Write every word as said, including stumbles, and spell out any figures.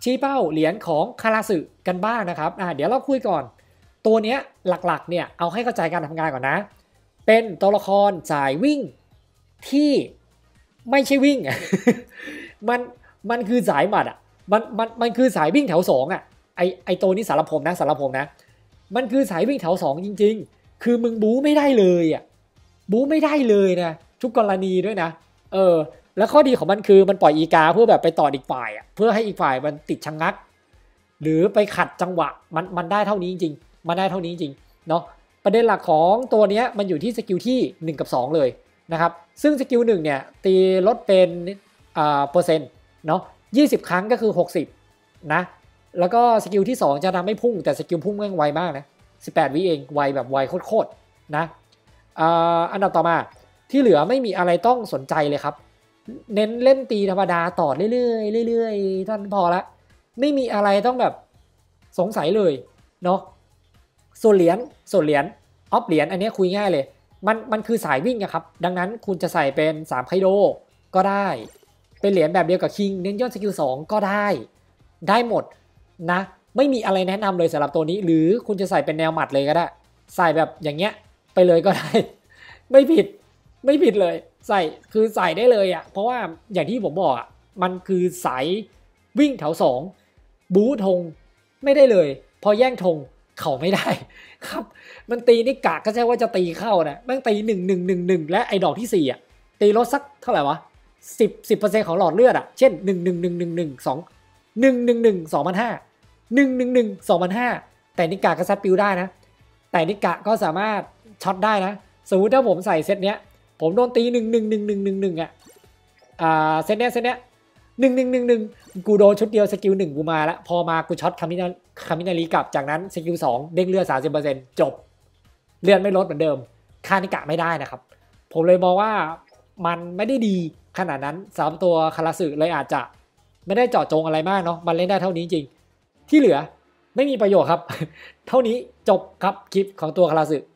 ชี้เป้าเหรียญของคาราสึกันบ้างนะครับอ่าเดี๋ยวเราคุยก่อนตัวเนี้ยหลักๆเนี่ยเอาให้เข้าใจการทำงานก่อนนะเป็นตัวละครสายวิ่งที่ไม่ใช่วิ่ง มันมันคือสายหมัดอ่ะมันมันมันคือสายวิ่งแถวสองอ่ะไอไอตัวนี้สารผมนะสารผมนะมันคือสายวิ่งแถวสองจริงๆคือมึงบู๊ไม่ได้เลยอ่ะบู๊ไม่ได้เลยนะทุกกรณีด้วยนะเออแล้วข้อดีของมันคือมันปล่อยอีกาเพื่อแบบไปต่ออีกฝ่ายอ่ะเพื่อให้อีกฝ่ายมันติดชะงักหรือไปขัดจังหวะมันมันได้เท่านี้จริงๆมันได้เท่านี้จริงเนาะประเด็นหลักของตัวนี้มันอยู่ที่สกิลที่หนึ่งกับสองเลยนะครับซึ่งสกิลหนึ่งเนี่ยตีลดเป็นอ่าเปอร์เซ็นต์เนาะยี่สิบครั้งก็คือหกสิบนะแล้วก็สกิลที่สองจะทำให้พุ่งแต่สกิลพุ่งแม่งไวมากนะสิบแปดวิเองไวแบบไวโคตรๆนะอ่าอันดับต่อมาที่เหลือไม่มีอะไรต้องสนใจเลยครับเน้นเล่นตีธรรมดาต่อเรื่อยๆเรื่อยๆท่านพอละไม่มีอะไรต้องแบบสงสัยเลยเนาะส่วนเหรียญส่วนเหรียญออฟเหรียญอันนี้คุยง่ายเลยมันมันคือสายวิ่งอะครับดังนั้นคุณจะใส่เป็นสามไคโดก็ได้เป็นเหรียญแบบเดียวกับคิงเน้นยอดสกิลสองก็ได้ได้หมดนะไม่มีอะไรแนะนำเลยสำหรับตัวนี้หรือคุณจะใส่เป็นแนวหมัดเลยก็ได้ใส่แบบอย่างเงี้ยไปเลยก็ได้ ไม่ผิดไม่ผิดเลยใส่คือใส่ได้เลยอ่ะเพราะว่าอย่างที่ผมบอกอ่ะมันคือสายวิ่งแถวสองบู๊ธงไม่ได้เลยพอแย่งธงเข่าไม่ได้ครับมันตีนี่กะก็ใช่ว่าจะตีเข้านะแม่งตีหนึ่งหนึ่งหนึ่งหนึ่งและไอ้ดอกที่สี่อ่ะตีลดสักเท่าไหร่วะสิบสิบเปอร์เซ็นต์ของหลอดเลือดอ่ะเช่นหนึ่งหนึ่งหนึ่งหนึ่งหนึ่งสองหนึ่งหนึ่งหนึ่งสองพันห้าหนึ่งหนึ่งหนึ่งสองพันห้าแต่นิกะก็ซัดปิวได้นะแต่นิกะก็สามารถช็อตได้นะสมมติถ้าผมใส่เซตเนี้ยผมโดนตีหนึ่งหนึ่งหนึ่งหนึ่งหนึ่งหนึ่งอ่ะอ่าเซตเนี้ยเซตเนี้ยหนึ่งหนึ่งหนึ่งหนึ่งกูโดนชุดเดียวสกิลหนึ่งกูมาแล้วพอมากูช็อตคามินาคามินารีกลับจากนั้นสกิลสองเด้งเลือดสามสิบเปอร์เซ็นต์จบเลือดไม่ลดเหมือนเดิมค่านิกะไม่ได้นะครับผมเลยมองว่ามันไม่ได้ดีขนาดนั้นสำหรับตัวคาราสึเลยอาจจะไม่ได้เจาะจงอะไรมากเนาะมันเล่นได้เท่านี้จริงที่เหลือไม่มีประโยชน์ครับ เท่านี้จบครับคลิปของตัวคาราสึ